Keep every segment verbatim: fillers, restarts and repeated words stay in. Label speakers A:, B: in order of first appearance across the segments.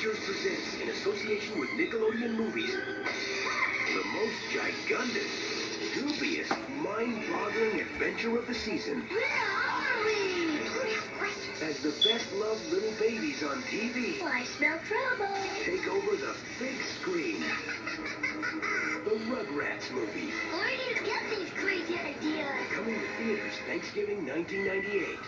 A: Pictures presents, in association with Nickelodeon Movies, the most gigundous, dubious, mind-boggling adventure of the season.
B: Where are we?
A: As the best-loved little babies on T V
B: Oh, I smell trouble.
A: take over the big screen. The Rugrats movie.
B: Where do you get these crazy ideas?
A: Coming to theaters Thanksgiving nineteen ninety-eight.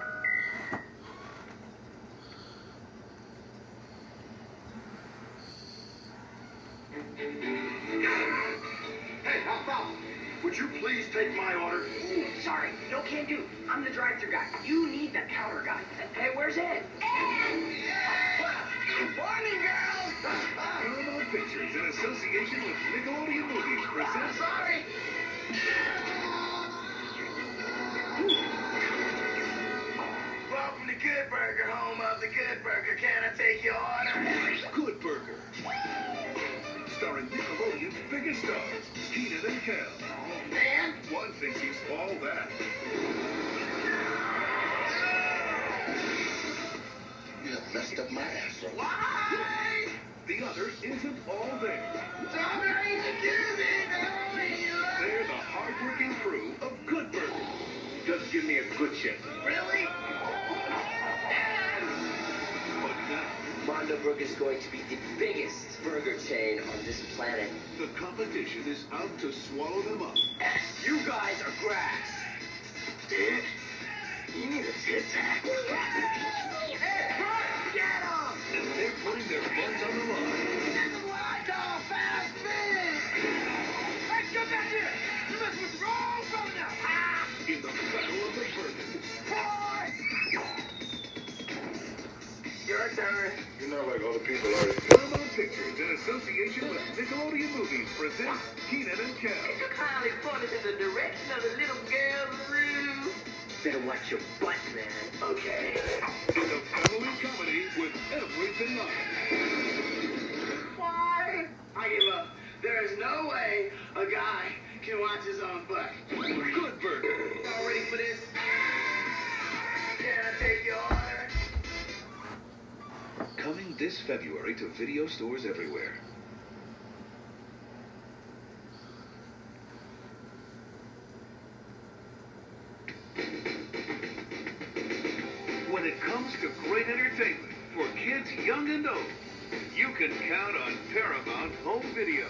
C: Hey, how about? Would you please take my order?
D: Ooh, sorry, no can do. I'm the drive-thru guy. You need the counter guy. Hey, where's Ed? Ed!
C: Morning, girls!
E: Paramount Pictures, in association with Nickelodeon Movies, presents...
C: Sorry! Welcome to Good Burger, home of the Good Burger. Can I take your order?
E: Good Burger. Starring Nickelodeon's biggest stars, Keenan and Kel.
C: Oh, man!
E: One thinks he's all that.
C: You have messed up my afro. Why?
E: The other isn't all there.
C: Somebody forgive me, now.
E: They're the hard-working crew of Good Burger. Just give me a good chip.
C: Really?
E: But now,
D: Mondo Burger's going to be the biggest burger chain on this planet.
E: the competition is out to swallow them up.
D: You guys are grass.
C: Dude, you need a tit tac.
D: Hey, get him!
E: And they're putting their butts on the line.
C: This is what I call fast food. Hey, come back here. You're messing with the wrong brother now. Ah!
E: In the battle of the burgers.
C: Your turn.
E: You're not like all the people are. Paramount Pictures, in association with Nickelodeon Movies, presents Keenan and Kel.
D: Kindly pointed in the direction of the little girl's room. Better watch your butt, man.
C: Okay.
E: In a family comedy with everything on it.
C: Why? I give up. There is no way a guy can watch his own butt.
E: Good Burger.
C: Y'all ready for this? Can I take your order?
E: Coming this February to video stores everywhere. When it comes to great entertainment for kids young and old, you can count on Paramount Home Video.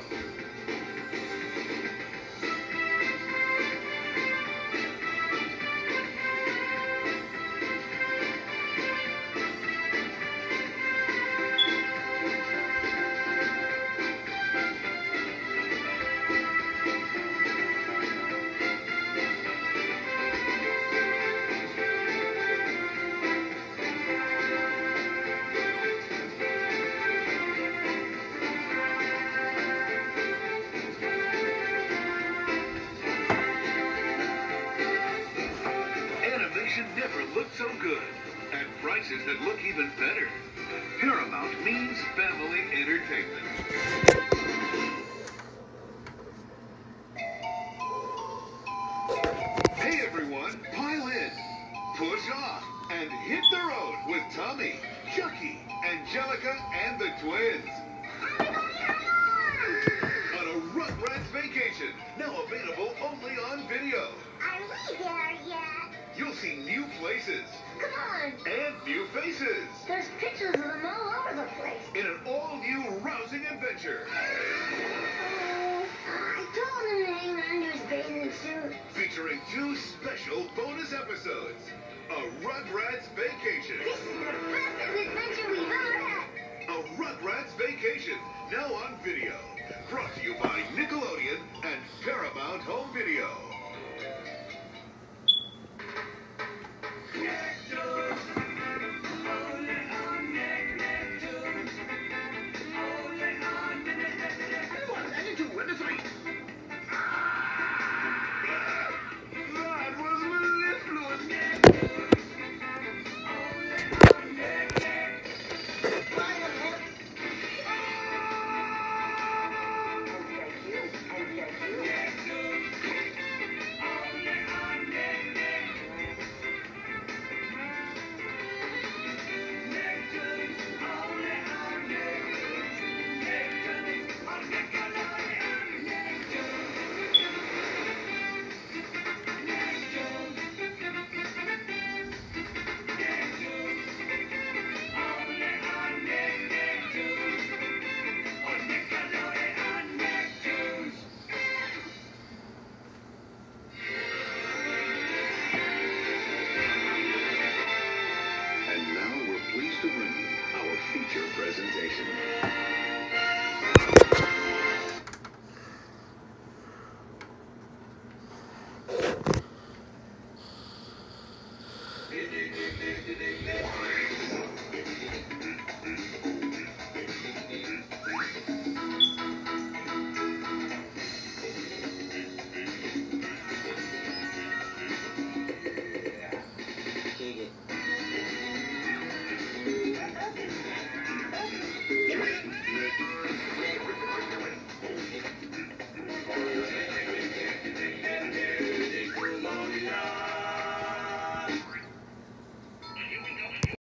E: Animation never looked so good, at prices that look even better. Paramount means family entertainment. Hey everyone, pile in, push off, and hit the road with Tommy, Chucky, Angelica, and the twins. On a Rugrats vacation, now available only on video.
B: Are we there yet?
E: You'll see new places
B: Come on.
E: and new faces
B: There's pictures of them all over the place.
E: in an all-new rousing adventure
B: Oh, I told him to hang on to his bathing suit.
E: featuring two special bonus episodes. A Rugrats Vacation.
B: This is the fastest adventure we've ever had.
E: A Rugrats Vacation, now on video. Brought to you by Nickelodeon and Paramount Home Video. That was mellifluous.